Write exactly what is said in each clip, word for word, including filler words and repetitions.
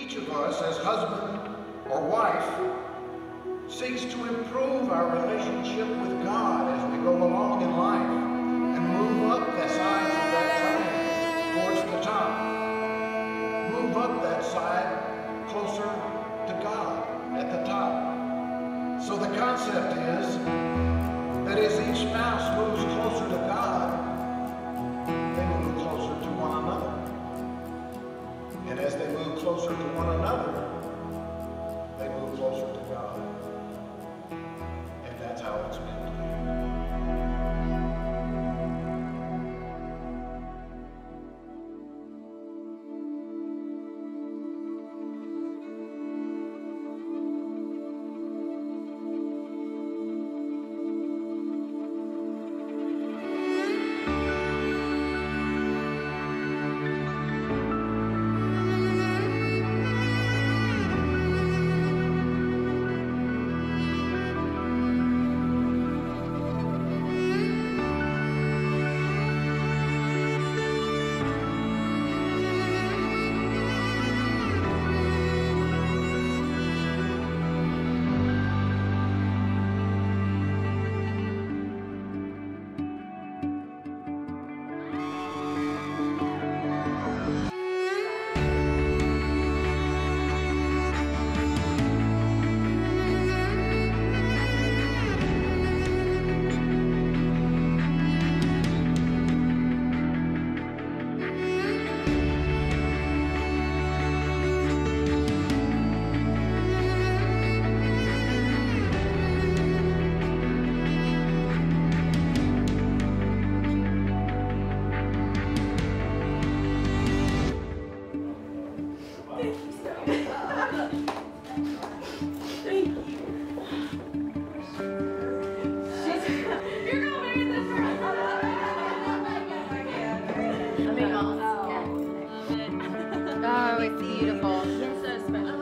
Each of us, as husband or wife, seeks to improve our relationship with God as we go along in life and move up the sides of that triangle towards the top. Move up that side closer to God at the top. So the concept is that as each spouse moves closer to God, they move closer to one another. And as they move closer to one another, they move closer to God. And that's how it's meant to be. Oh, it's beautiful. It's so special.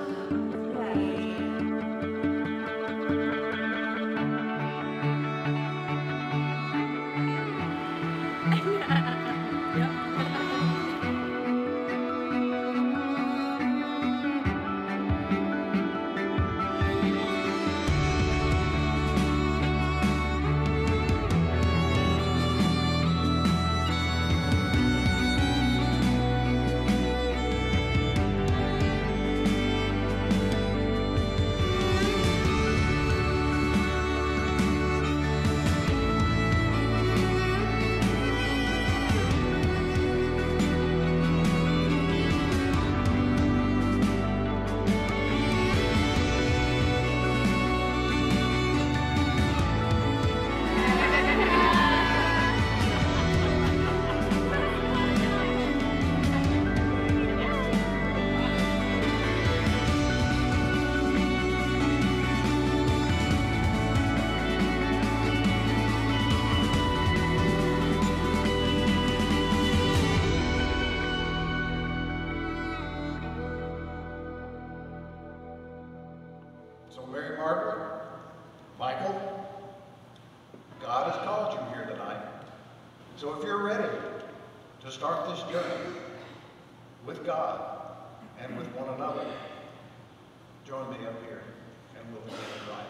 So Mary Margaret, Michael, God has called you here tonight. So if you're ready to start this journey with God and with one another, join me up here and we'll begin to write.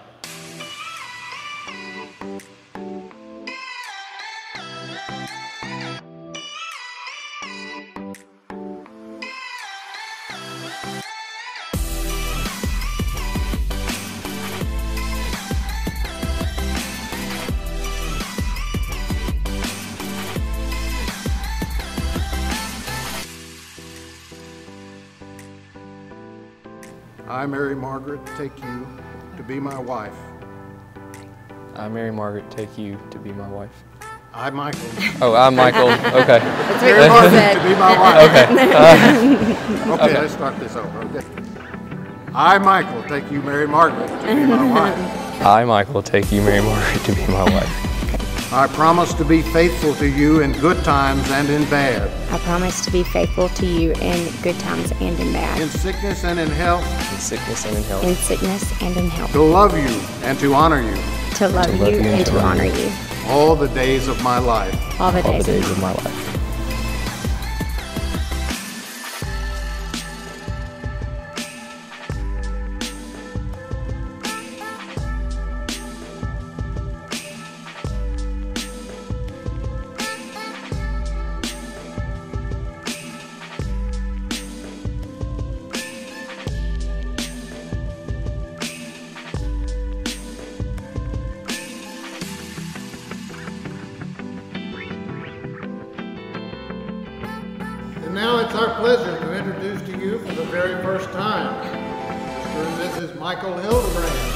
I, Mary Margaret, take you to be my wife. I, Mary Margaret, take you to be my wife. I, Michael. Oh, I'm Michael. Okay. That's Mary what Margaret, to be my wife. Okay. Uh, Okay, okay. let's start this over. Okay. I, Michael, take you, Mary Margaret, to be my wife. I, Michael, take you, Mary Margaret, to be my wife. I promise to be faithful to you in good times and in bad. I promise to be faithful to you in good times and in bad. In sickness and in health. In sickness and in health. In sickness and in health. To love you and to honor you. To love, To you, love you and to honor you. All the days of my life. All the All days, the days of my life. now it's our pleasure to introduce to you for the very first time, Mister and Missus Michael Hildebrand.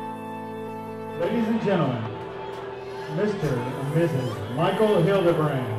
Ladies and gentlemen, Mister and Missus Michael Hildebrand.